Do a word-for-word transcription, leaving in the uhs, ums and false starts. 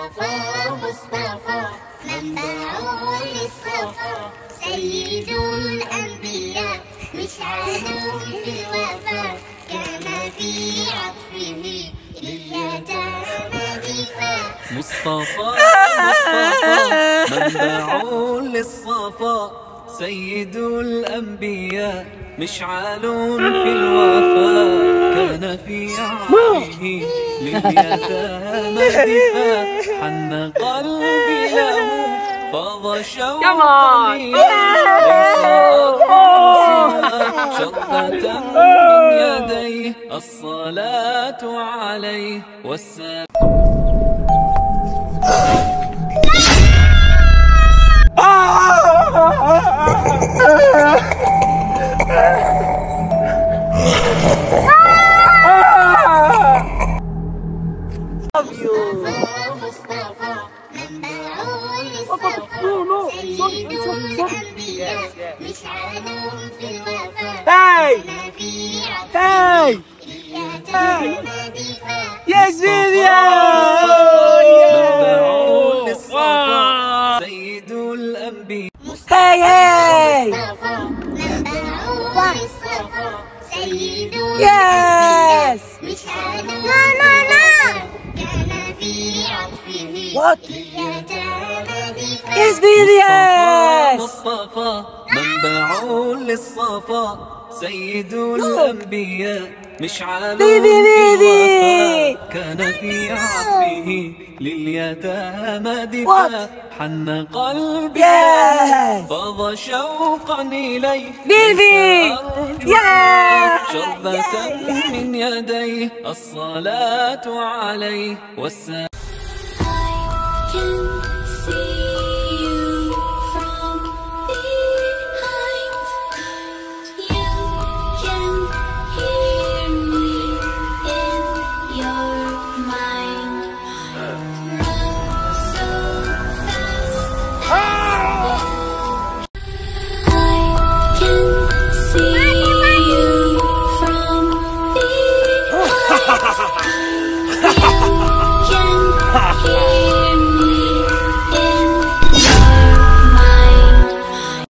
مصطفى مصطفى منبع للصفا سيد الأنبياء مشعل في الوفاء كان في عطفه لليتامى دفاع. مصطفى مصطفى منبع للصفا سيد الأنبياء مشعل في الوفاء كان في عطفه لليتامى دفاع. حن قلبي له فاض شوقا ليس شربة من يديه الصلاة عليه والسلام. مصطفى منبع للصفا سيد الأنبياء مشعل في الوفاء كان في عطفه لليتامى دفاع. يا زينيا منبع للصفا سيد الأنبياء مصطفى منبع للصفا سيد الأنبياء مشعل في الوفاء كان في عطفه لليتامى دفاع. مصطفى منبع للصفا سيد الأنبياء مشعل في الوفاء كان في عطفه لليتامى دفاع. حن قلبي فاض شوقا إليه شربة من يديه الصلاة عليه والسلام. Ha ha ha!